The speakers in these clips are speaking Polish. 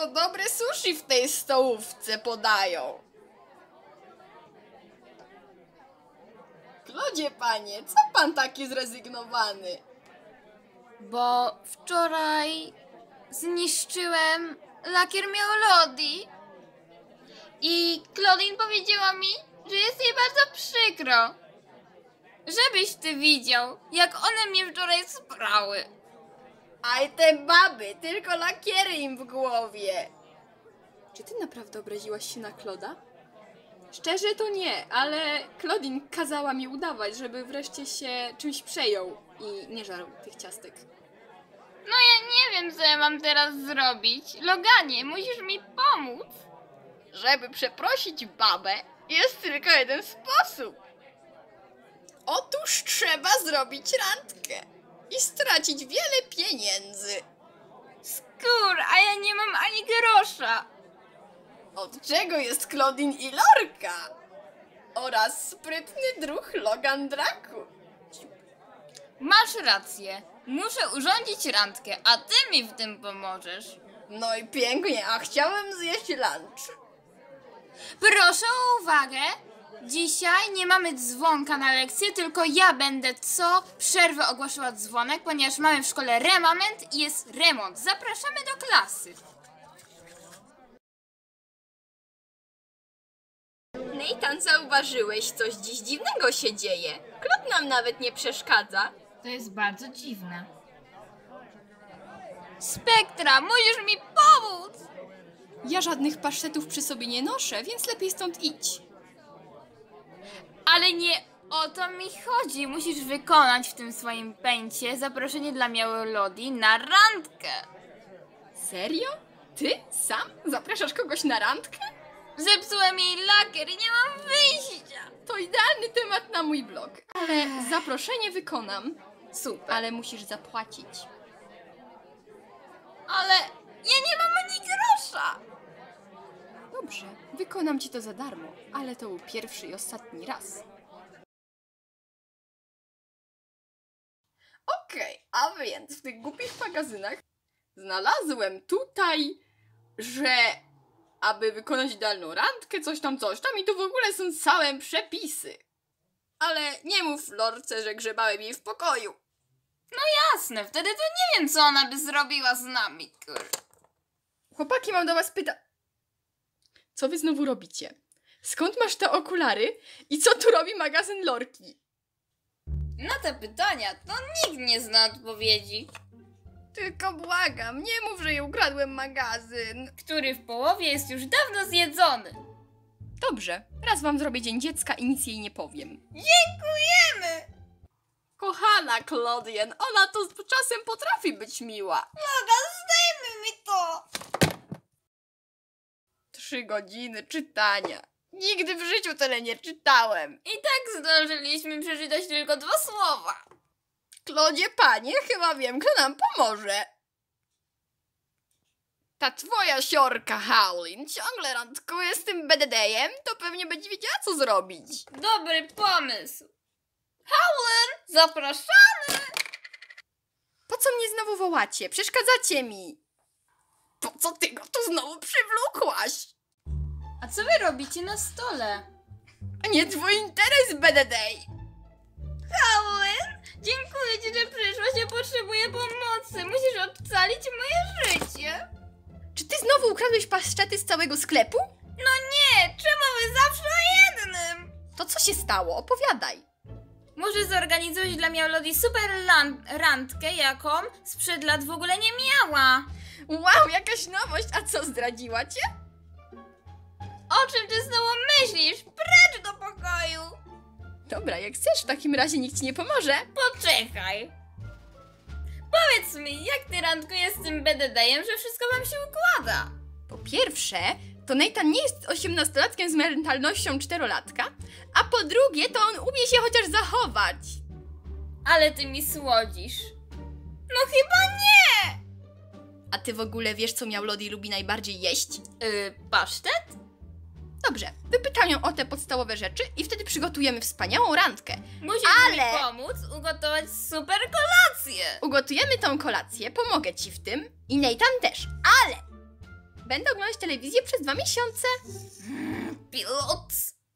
bardzo dobre sushi w tej stołówce podają. Klodzie panie, co pan taki zrezygnowany? Bo wczoraj zniszczyłem lakier Melody i Claudine powiedziała mi, że jest jej bardzo przykro. Żebyś ty widział, jak one mnie wczoraj sprały. Aj te baby, tylko lakiery im w głowie. Czy ty naprawdę obraziłaś się na Kloda? Szczerze to nie, ale Claudine kazała mi udawać, żeby wreszcie się czymś przejął i nie żarł tych ciastek. No ja nie wiem, co ja mam teraz zrobić. Loganie, musisz mi pomóc. Żeby przeprosić babę, jest tylko jeden sposób. Otóż trzeba zrobić randkę i stracić wiele pieniędzy. Skur, a ja nie mam ani grosza. Od czego jest Claudine i Lorka? Oraz sprytny druh Logan Draku. Masz rację. Muszę urządzić randkę, a ty mi w tym pomożesz. No i pięknie, a chciałem zjeść lunch. Proszę o uwagę. Dzisiaj nie mamy dzwonka na lekcję, tylko ja będę co przerwę ogłaszała dzwonek, ponieważ mamy w szkole remament i jest remont. Zapraszamy do klasy. Nathan, zauważyłeś, coś dziś dziwnego się dzieje. Klub nam nawet nie przeszkadza. To jest bardzo dziwne. Spektra, musisz mi pomóc! Ja żadnych pasztetów przy sobie nie noszę, więc lepiej stąd idź. Ale nie o to mi chodzi. Musisz wykonać w tym swoim pęcie zaproszenie dla Melody na randkę. Serio? Ty? Sam? Zapraszasz kogoś na randkę? Zepsułem jej lakier i nie mam wyjścia. To idealny temat na mój blog. Ale zaproszenie wykonam. Super. Ale musisz zapłacić. Ale ja nie mam ani grosza. Dobrze, wykonam ci to za darmo, ale to był pierwszy i ostatni raz. Okej, a więc w tych głupich magazynach znalazłem tutaj, że aby wykonać idealną randkę, coś tam i tu w ogóle są całe przepisy. Ale nie mów Lorce, że grzebałem jej w pokoju. Jasne, wtedy to nie wiem, co ona by zrobiła z nami, kurde. Chłopaki, mam do was Co wy znowu robicie? Skąd masz te okulary? I co tu robi magazyn Lorki? Na te pytania to nikt nie zna odpowiedzi. Tylko błagam, nie mów, że jej ukradłem magazyn. Który w połowie jest już dawno zjedzony. Dobrze, raz wam zrobię dzień dziecka i nic jej nie powiem. Dziękujemy! Kochana Claudine, ona to czasem potrafi być miła. Logan, zdejmij mi to! 3 godziny czytania. Nigdy w życiu tyle nie czytałem. I tak zdążyliśmy przeczytać tylko 2 słowa. Klodzie panie, chyba wiem, kto nam pomoże. Ta twoja siorka Howlin ciągle randkuje z tym BDD-iem, to pewnie będzie wiedziała, co zrobić. Dobry pomysł. Howlin, zapraszamy! Po co mnie znowu wołacie? Przeszkadzacie mi. Po co ty go tu znowu przywlókłaś? A co wy robicie na stole? A nie twój interes, BDD. Howlin, dziękuję ci, że przyszłaś, ja potrzebuję pomocy. Musisz ocalić moje życie. Czy ty znowu ukradłeś paszczety z całego sklepu? No nie, czemu wy zawsze o jednym? To co się stało? Opowiadaj. Muszę zorganizować dla Melody super randkę, jaką sprzed lat w ogóle nie miała. Wow, jakaś nowość, a co, zdradziła cię? O czym ty znowu myślisz? Precz do pokoju! Dobra, jak chcesz, w takim razie nikt ci nie pomoże. Poczekaj. Powiedz mi, jak ty randkujesz z tym BDD-iem, że wszystko wam się układa? Po pierwsze, to Nathan nie jest 18-latkiem z mentalnością 4-latka, a po drugie, to on umie się chociaż zachować. Ale ty mi słodzisz. No chyba nie! A ty w ogóle wiesz, co Melody lubi najbardziej jeść? Pasztet? Dobrze, wypytam ją o te podstawowe rzeczy i wtedy przygotujemy wspaniałą randkę. Musisz mi pomóc ugotować super kolację. Ugotujemy tą kolację, pomogę ci w tym i Nathan też, ale Będę oglądać telewizję przez 2 miesiące. Pilot.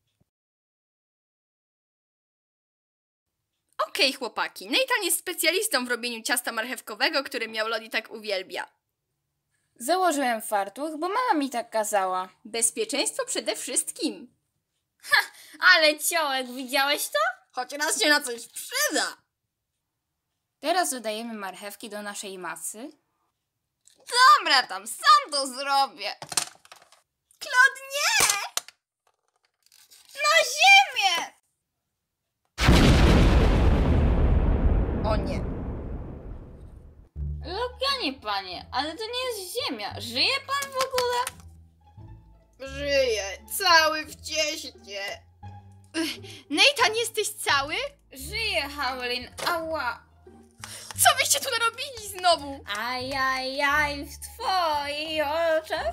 Okej, chłopaki, Nathan jest specjalistą w robieniu ciasta marchewkowego, które Miaulodi tak uwielbia. Założyłem fartuch, bo mama mi tak kazała. Bezpieczeństwo przede wszystkim. Ale ciołek, widziałeś to? Choć raz się na coś przyda. Teraz dodajemy marchewki do naszej masy. Dobra, tam sam to zrobię. Claude, nie! Na ziemię! O nie. Loganie, panie, ale to nie jest ziemia. Żyje pan w ogóle? Żyję, cały w cieście. Nathan, jesteś cały? Żyje, Howlin. Ała. Co wyście tu narobili znowu? Ajajaj, w twoich oczach.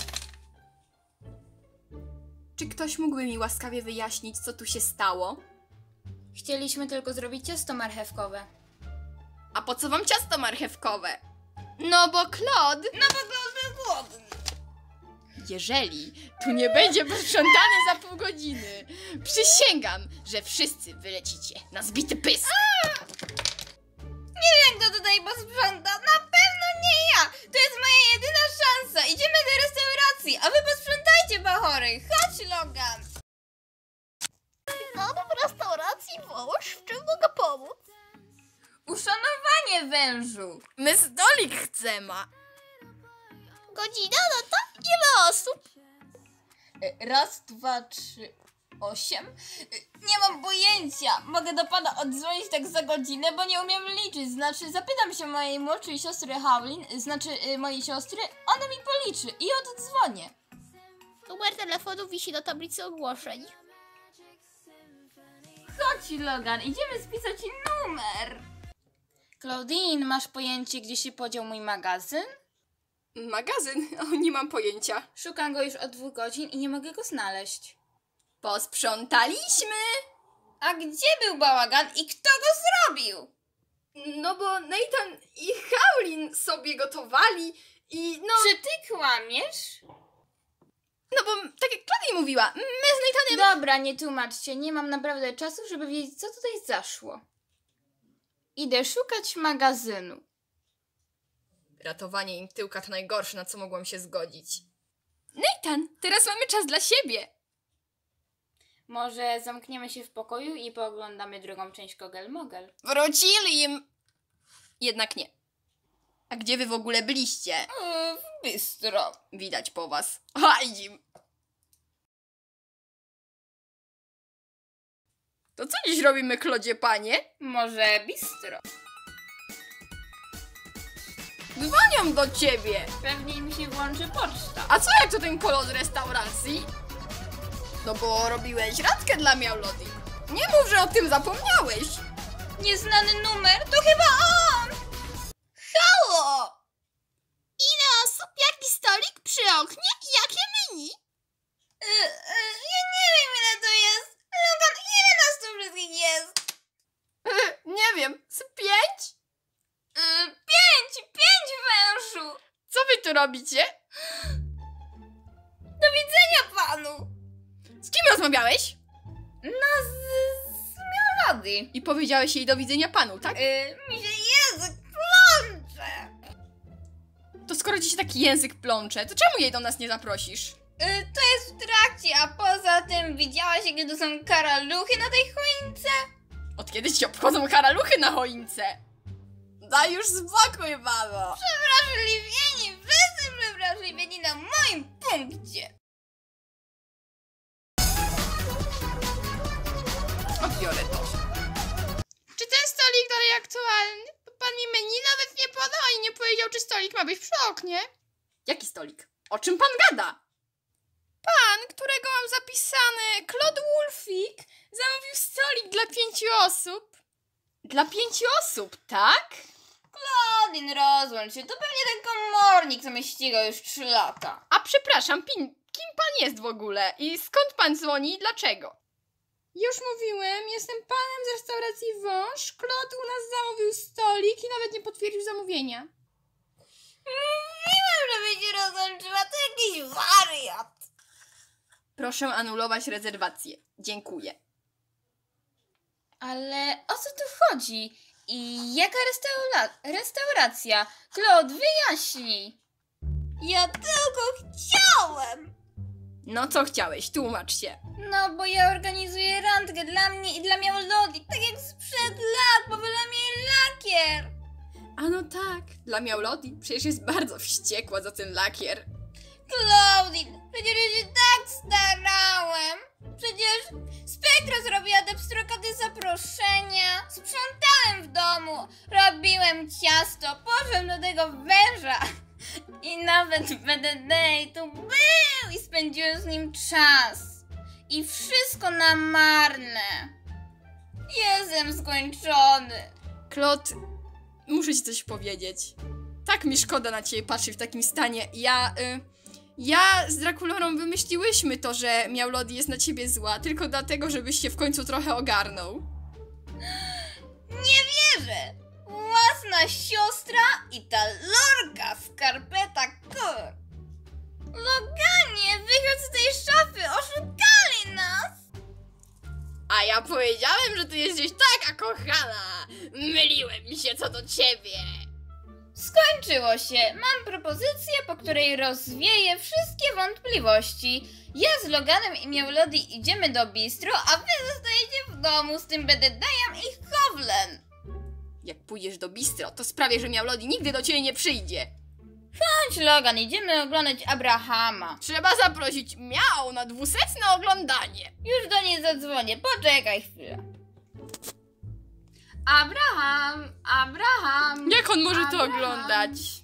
Czy ktoś mógłby mi łaskawie wyjaśnić, co tu się stało? Chcieliśmy tylko zrobić ciasto marchewkowe. A po co wam ciasto marchewkowe? No bo Claude... No bo był głodny. Jeżeli tu nie będzie posprzątane za pół godziny, przysięgam, że wszyscy wylecicie na zbity pysk. Nie wiem, kto tutaj posprząta. Na pewno nie ja. To jest moja jedyna szansa. Idziemy do restauracji, a wy posprzątajcie, bachory. Chodź, Logan. Mamy w restauracji wąż, w czym mogę pomóc? Uszanowanie wężu. My stolik chcemy. Godzina, no to ile osób? Raz, dwa, trzy, 8. Nie mam pojęcia. Mogę do pana odzwonić tak za godzinę, bo nie umiem liczyć. Znaczy, zapytam się mojej młodszej siostry Howlin, mojej siostry, ona mi policzy i oddzwonię. Numer telefonu wisi na tablicy ogłoszeń. Chodź, Logan, idziemy spisać numer. Claudine, masz pojęcie, gdzie się podział mój magazyn? Magazyn? O, nie mam pojęcia. Szukam go już od 2 godzin i nie mogę go znaleźć. Posprzątaliśmy. A gdzie był bałagan i kto go zrobił? No bo Nathan i Howlin sobie gotowali i no... Czy ty kłamiesz? No bo tak jak Claudia mówiła, my z Nathanem... Dobra, nie tłumaczcie, nie mam naprawdę czasu, żeby wiedzieć, co tutaj zaszło. Idę szukać magazynu. Ratowanie im tyłka to najgorsze, na co mogłam się zgodzić. Nathan, teraz mamy czas dla siebie. Może zamkniemy się w pokoju i pooglądamy drugą część Kogel-Mogel. Wrócili im. Jednak nie. A gdzie wy w ogóle byliście? W bistro. Widać po was. Hajdzim. To co dziś robimy, Klodzie panie? Może bistro. Dzwonią do ciebie. Pewnie mi się włączy poczta. A co jak to ten kolo z restauracji? No bo robiłeś randkę dla Miaulodi. Nie mów, że o tym zapomniałeś. Nieznany numer? To chyba on! Halo! Ile osób, jaki stolik przy oknie i jakie menu? Ja nie wiem, ile to jest. Logan, ile nas tu wszystkich jest? Nie wiem, z 5? 5 wężu! Co wy tu robicie? Do widzenia panu! Z kim rozmawiałeś? No z Miaulodi. I powiedziałeś jej do widzenia panu, tak? Mi się język plącze. To skoro ci się taki język plącze, to czemu jej do nas nie zaprosisz? To jest w trakcie, a poza tym widziałaś, jakie to są karaluchy na tej choince? Od kiedy ci obchodzą karaluchy na choince? Daj już spokój, mamo! Przewrażliwieni, wszyscy przewrażliwieni na moim punkcie. Odbiorę to. Czy ten stolik dalej aktualny? Pan mi menu nawet nie podał i nie powiedział, czy stolik ma być przy oknie. Jaki stolik? O czym pan gada? Pan, którego mam zapisany, Claude Wolfik, zamówił stolik dla 5 osób. Dla 5 osób, tak? Claudine, rozłącz się, to pewnie ten komornik, co mnie ścigał już 3 lata. A przepraszam, kim pan jest w ogóle? I skąd pan dzwoni i dlaczego? Już mówiłem, jestem panem z restauracji Wąż. Claude u nas zamówił stolik i nawet nie potwierdził zamówienia. Żeby się rozłączyła, to jakiś wariat. Proszę anulować rezerwację. Dziękuję. Ale o co tu chodzi? I jaka restauracja? Claude, wyjaśnij. Ja tylko chciałem. No co chciałeś? Tłumacz się. No, bo ja organizuję randkę dla mnie i dla Miaulodii, tak jak sprzed lat, bo wylam jej lakier. A no tak, dla Miaulodii przecież jest bardzo wściekła za ten lakier. Claudine, przecież ja się tak starałem. Przecież Spektra zrobiła te pstrokady zaproszenia. Sprzątałem w domu, robiłem ciasto, poszłem do tego węża. I nawet BDD tu był i spędziłem z nim czas. I wszystko na marne. Jestem skończony. Claude, muszę ci coś powiedzieć. Tak mi szkoda na ciebie patrzeć w takim stanie. Ja z Drakulorą wymyśliłyśmy to, że Miaulodii jest na ciebie zła, tylko dlatego, żebyś się w końcu trochę ogarnął. Nie wierzę! Własna siostra i ta lorka skarpeta kur. Loganie, wychodź z tej szafy, oszukali nas! A ja powiedziałem, że ty jesteś taka kochana. Myliłem się co do ciebie. Skończyło się. Mam propozycję, po której rozwieję wszystkie wątpliwości. Ja z Loganem i Miaulodii idziemy do bistro, a wy zostajecie w domu z tym bededajem i Howlen. Jak pójdziesz do bistro, to sprawię, że Miaulodii nigdy do ciebie nie przyjdzie. Chodź, Logan, idziemy oglądać Abrahama. Trzeba zaprosić Miał na 200 oglądanie. Już do niej zadzwonię, poczekaj chwilę. Abraham! Jak on może to Abraham. oglądać?